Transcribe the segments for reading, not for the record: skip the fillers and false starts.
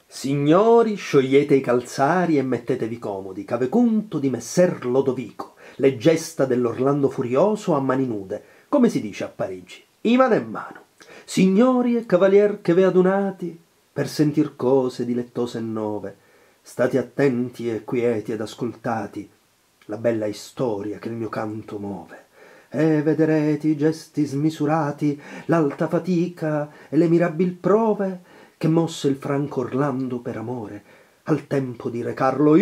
Signori, sciogliete i calzari e mettetevi comodi, c'ave conto di messer Lodovico, le gesta dell'Orlando furioso a mani nude, come si dice a Parigi, in mano in mano. Signori e cavalier che ve adunati, per sentir cose dilettose e nove, state attenti e quieti ed ascoltati la bella istoria che il mio canto muove. E vederete i gesti smisurati, l'alta fatica e le mirabil prove che mosse il franco Orlando per amore al tempo di recarlo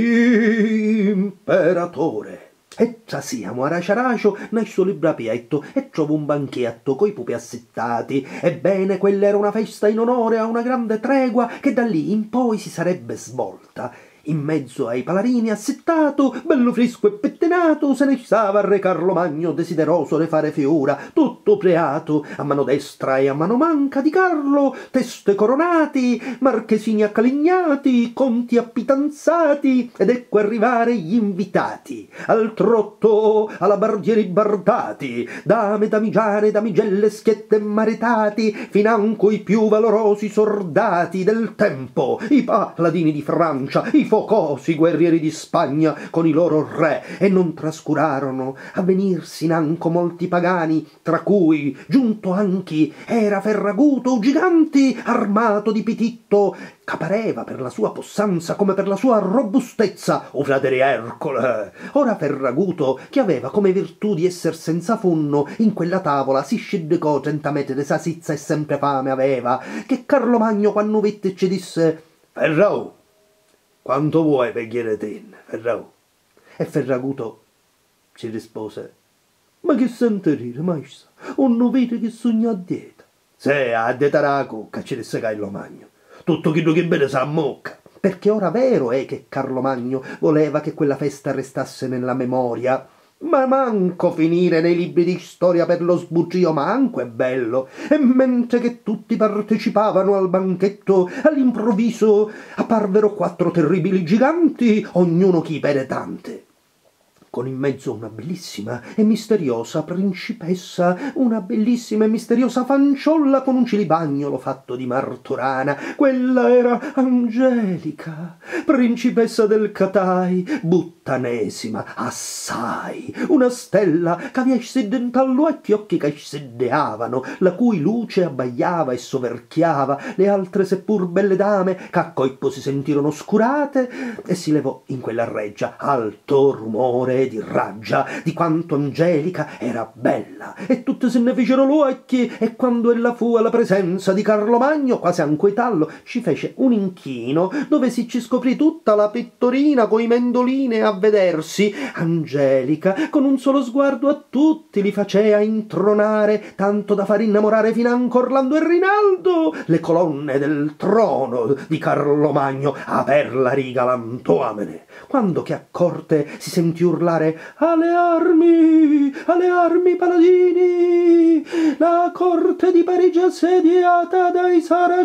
imperatore. E trasiamo aracio nel suo librapietto e trovo un banchetto coi pupi assettati. Ebbene, quella era una festa in onore a una grande tregua che da lì in poi si sarebbe svolta. In mezzo ai palarini assettato, bello fresco e pettinato, se ne stava re Carlo Magno desideroso di fare figura, tutto preato, a mano destra e a mano manca di Carlo, teste coronati, marchesini accalignati, conti appitanzati, ed ecco arrivare gli invitati, al trotto, alabardieri bardati, dame, damigiane, damigelle, schiette e maritati, financo i più valorosi soldati del tempo, i paladini di Francia, i focosi guerrieri di Spagna con i loro re, e non trascurarono a venirsi nanco molti pagani, tra cui giunto anchi era Ferraguto giganti, armato di pititto, c'appareva per la sua possanza come per la sua robustezza o frate Ercole. Ora Ferraguto, che aveva come virtù di esser senza funno, in quella tavola si sciddicò gentamente de sa sizza e sempre fame aveva, che Carlo Magno quando vette ci disse: «Ferrau, quanto vuoi per chiedere Ferrau?» E Ferraguto ci rispose: «Ma che sente rire, maestro? O non vede che sogna a dieta?» «Sì, a dieta la cucca», ci disse Carlo Magno. «Tutto quello che bene sa mocca». Perché ora vero è che Carlo Magno voleva che quella festa restasse nella memoria, ma manco finire nei libri di storia per lo sbuggio, manco è bello. E mentre che tutti partecipavano al banchetto, all'improvviso apparvero 4 terribili giganti, ognuno chi pere tante, con in mezzo una bellissima e misteriosa principessa, una bellissima e misteriosa fanciolla con un cilibagnolo fatto di martorana. Quella era Angelica, principessa del Catai, buttanesima assai, una stella che aveva seddentallo e occhi che seddeavano, la cui luce abbaiava e soverchiava le altre seppur belle dame, che a colpo si sentirono oscurate, e si levò in quella reggia alto rumore di raggia di quanto Angelica era bella, e tutte se ne fecero l'occhi. E quando ella fu alla presenza di Carlo Magno, quasi anquetallo, ci fece un inchino dove si ci scoprì tutta la pettorina coi mendoline a vedersi. Angelica con un solo sguardo a tutti li facea intronare, tanto da far innamorare financo Orlando e Rinaldo le colonne del trono di Carlo Magno a per la riga l'antoamene, quando che a corte si sentì urlare: alle armi paladini, la corte di Parigi assediata dai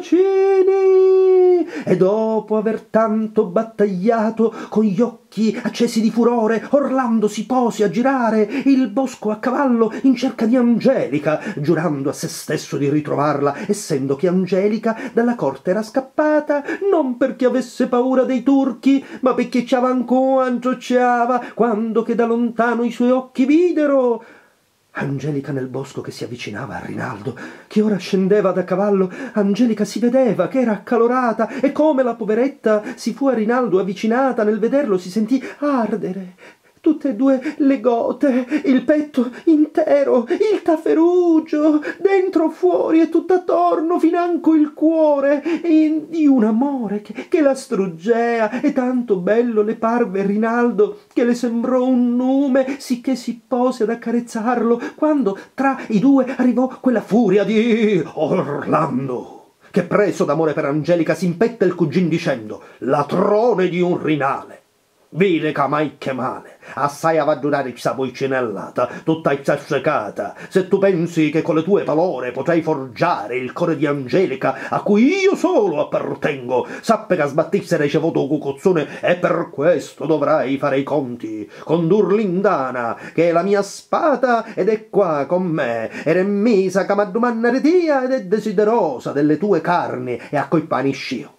saraceni. E dopo aver tanto battagliato, con gli occhi accesi di furore, Orlando si pose a girare il bosco a cavallo in cerca di Angelica, giurando a se stesso di ritrovarla, essendo che Angelica dalla corte era scappata non perché avesse paura dei turchi, ma perché ci avancuangiocciava, quando che da lontano i suoi occhi videro Angelica nel bosco che si avvicinava a Rinaldo, che ora scendeva da cavallo. Angelica si vedeva che era accalorata, e come la poveretta si fu a Rinaldo avvicinata, nel vederlo si sentì ardere tutte e due le gote, il petto intero, il tafferugio, dentro fuori e tutt'attorno, financo il cuore, di un amore che la struggea, e tanto bello le parve Rinaldo che le sembrò un nume, sicché si pose ad accarezzarlo, quando tra i due arrivò quella furia di Orlando, che preso d'amore per Angelica s'impetta il cugin dicendo: «Latrone di un Rinale, vile che mai che male, assai a durare questa pulcinellata, tutta exassecata. Se tu pensi che con le tue parole potrai forgiare il cuore di Angelica, a cui io solo appartengo, sappe che sbattisse ricevuto cucozzone, e per questo dovrai fare i conti con Durlindana, che è la mia spada ed è qua con me, ed è misa che m'addomanna retia ed è desiderosa delle tue carni, e a coi pani scio.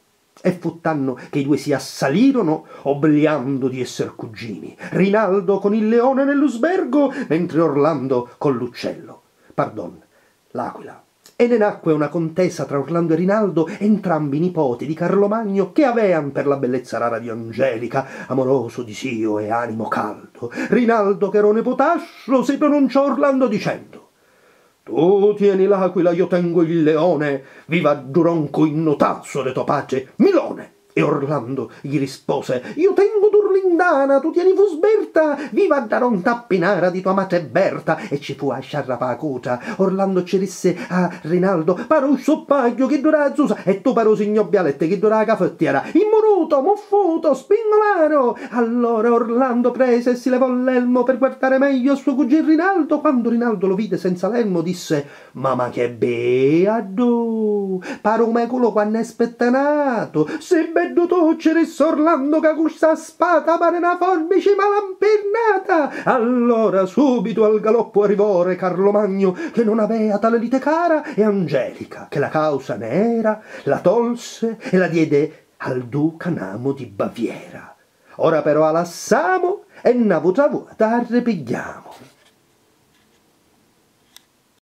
E fu tanno che i due si assalirono, obliando di esser cugini. Rinaldo con il leone nell'usbergo, mentre Orlando con l'uccello. Pardon, l'aquila. E ne nacque una contesa tra Orlando e Rinaldo, entrambi nipoti di Carlomagno, che avean per la bellezza rara di Angelica, amoroso di Sio e animo caldo. Rinaldo, che ero nepotascio, si pronunciò Orlando dicendo: «Tu tieni l'aquila, io tengo il leone, viva Duronco in notazzo de tua pace, Milone!» E Orlando gli rispose: «Io tengo Durlindana, tu tieni Fusberta, viva Daron Tappinara di tua madre Berta!» E ci fu a sciarrapacuta. Orlando ci disse a Rinaldo: «Paro soppaglio che dura Zusa, e tu paro signobbialette che dura cafettiera, immonuto, moffuto, spingolaro!» Allora Orlando prese e si levò l'elmo per guardare meglio il suo cugino Rinaldo. Quando Rinaldo lo vide senza l'elmo disse: «Mamma che beado! Paro me culo quando è spettanato, se bello tu ci risse Orlando che questa spada pare una forbice malampernata!» Allora subito al galoppo arrivò re Carlomagno, che non avea tale lite cara, e Angelica, che la causa ne era, la tolse e la diede al duca Namo di Baviera. Ora però alassamo e n'avuta vuota arrepigliamo.